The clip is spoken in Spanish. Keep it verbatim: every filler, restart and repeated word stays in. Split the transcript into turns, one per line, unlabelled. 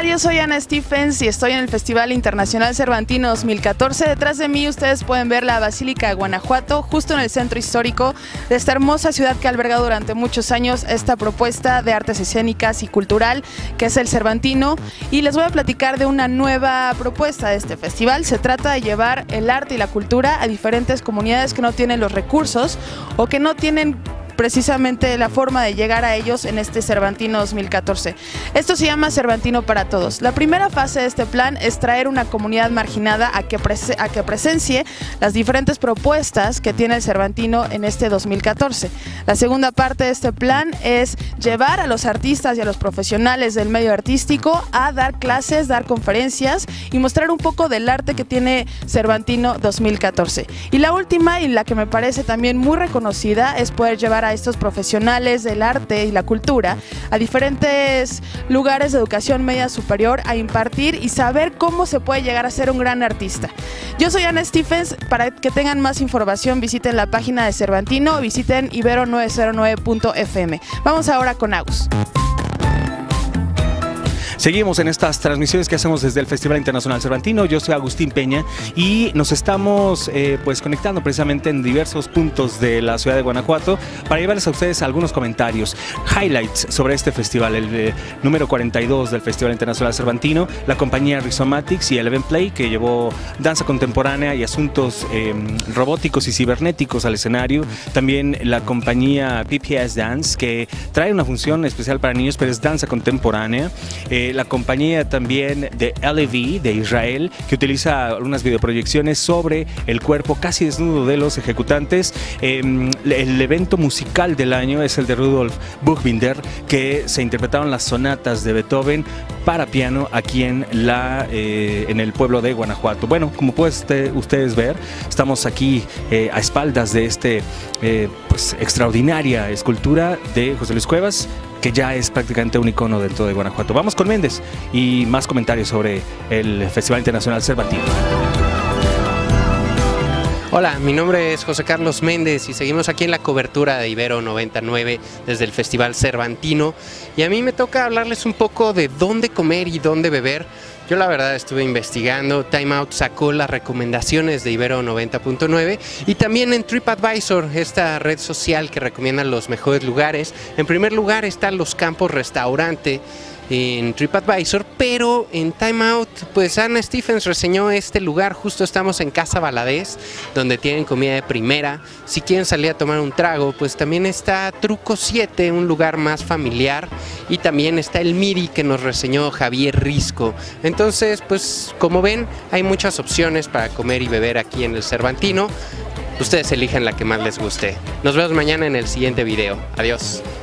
tal? Yo soy Ana Stephens y estoy en el Festival Internacional Cervantino dos mil catorce. Detrás de mí ustedes pueden ver la Basílica de Guanajuato, justo en el centro histórico de esta hermosa ciudad que ha albergado durante muchos años esta propuesta de artes escénicas y cultural que es el Cervantino. Y les voy a platicar de una nueva propuesta de este festival. Se trata de llevar el arte y la cultura a diferentes comunidades que no tienen los recursos o que no tienen precisamente la forma de llegar a ellos en este Cervantino dos mil catorce. Esto se llama Cervantino para Todos. La primera fase de este plan es traer una comunidad marginada a que, prese a que presencie las diferentes propuestas que tiene el Cervantino en este dos mil catorce. La segunda parte de este plan es llevar a los artistas y a los profesionales del medio artístico a dar clases, dar conferencias y mostrar un poco del arte que tiene Cervantino dos mil catorce. Y la última, y la que me parece también muy reconocida, es poder llevar a estos profesionales del arte y la cultura a diferentes lugares de educación media superior a impartir y saber cómo se puede llegar a ser un gran artista. Yo soy Ana Stephens. Para que tengan más información visiten la página de Cervantino o visiten ibero nueve cero nueve punto f m. Vamos ahora con Agus.
Seguimos en estas transmisiones que hacemos desde el Festival Internacional Cervantino. Yo soy Agustín Peña y nos estamos eh, pues conectando precisamente en diversos puntos de la ciudad de Guanajuato para llevarles a ustedes algunos comentarios, highlights sobre este festival, el eh, número cuarenta y dos del Festival Internacional Cervantino, la compañía Rizomatics y Eleven Play, que llevó danza contemporánea y asuntos eh, robóticos y cibernéticos al escenario. También la compañía P P S Dance, que trae una función especial para niños, pero es danza contemporánea. Eh, La compañía también de L A V de Israel, que utiliza unas videoproyecciones sobre el cuerpo casi desnudo de los ejecutantes. Eh, el evento musical del año es el de Rudolf Buchbinder, que se interpretaron las sonatas de Beethoven para piano aquí en, la, eh, en el pueblo de Guanajuato. Bueno, como pueden ustedes ver, estamos aquí eh, a espaldas de este eh, pues, extraordinaria escultura de José Luis Cuevas, que ya es prácticamente un icono dentro de Guanajuato. Vamos con Méndez y más comentarios sobre el Festival Internacional Cervantino.
Hola, mi nombre es José Carlos Méndez y seguimos aquí en la cobertura de Ibero noventa y nueve desde el Festival Cervantino, y a mí me toca hablarles un poco de dónde comer y dónde beber. Yo la verdad estuve investigando, Time Out sacó las recomendaciones de Ibero noventa punto nueve y también en TripAdvisor, esta red social que recomienda los mejores lugares. En primer lugar están los Campos Restaurante en TripAdvisor, pero en Time Out, pues Ana Stephens reseñó este lugar. Justo estamos en Casa Valadez, donde tienen comida de primera. Si quieren salir a tomar un trago, pues también está Truco siete, un lugar más familiar, y también está el Miri, que nos reseñó Javier Risco. Entonces, pues como ven, hay muchas opciones para comer y beber aquí en el Cervantino. Ustedes eligen la que más les guste. Nos vemos mañana en el siguiente video. Adiós.